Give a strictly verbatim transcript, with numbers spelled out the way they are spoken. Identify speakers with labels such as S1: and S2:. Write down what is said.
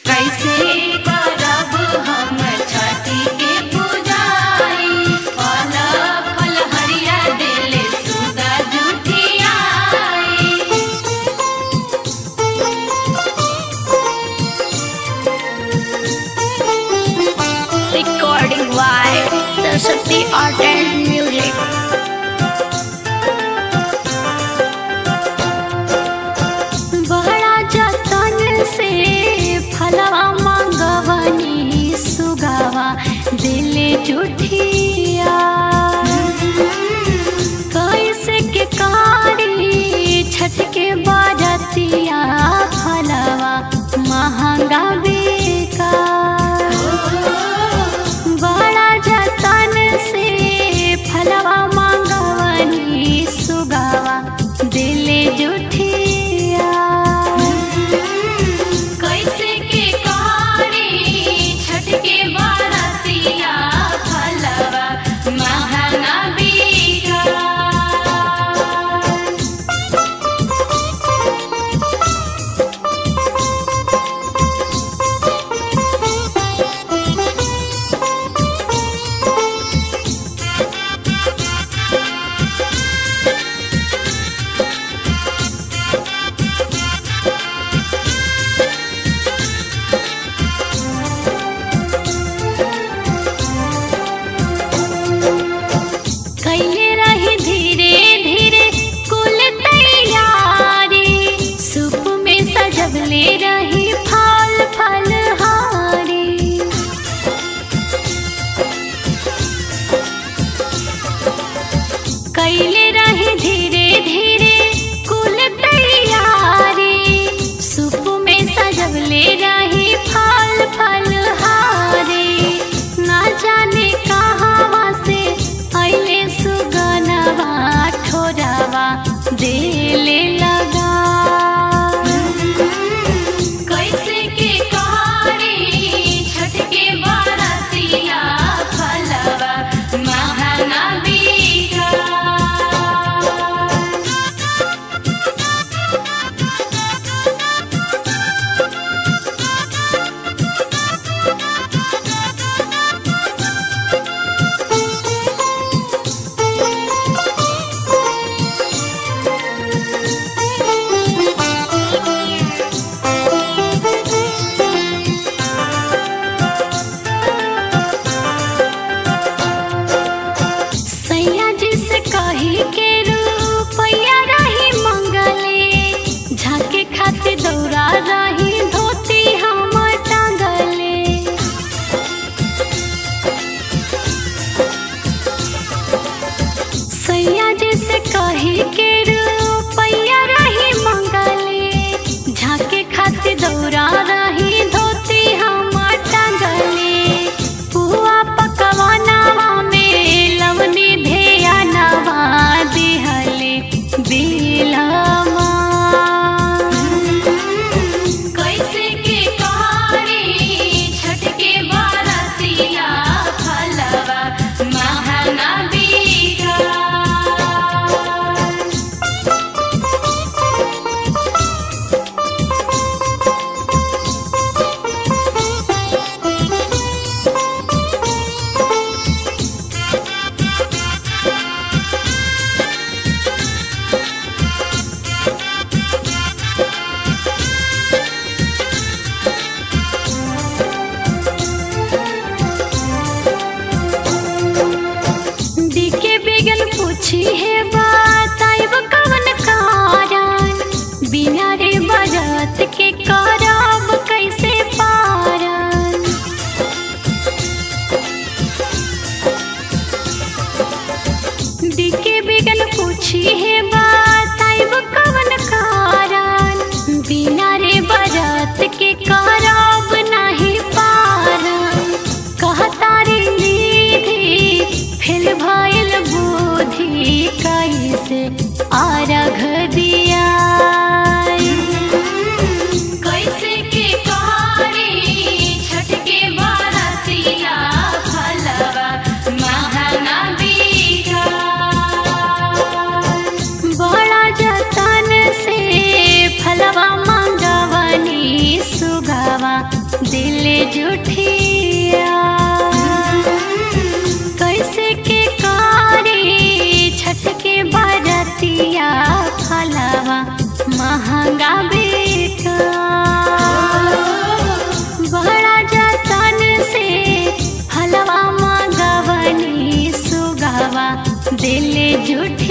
S1: कैसे करब हम छठी के पूजाई, फल फल हरिया देले सुगा जुठियाई।
S2: Recording by Saraswati Art and Music.
S1: बड़ा जतन से फलवा मंगवनी सुगावा दिले जुठिया, कैसे के कारी छठ के बरतिया फलवा महंगा बिका। बड़ा जतन से फलवा मंगवनी सुगावा दिले जुठिया, कैसे के कारी छठ के बरतिया फलवा जुठिया कैसे के कारी छठ के बरतिया फलवा महंगा बिका बड़ा जतन से फलवा मंगवनी सुगवा दिल जुठिया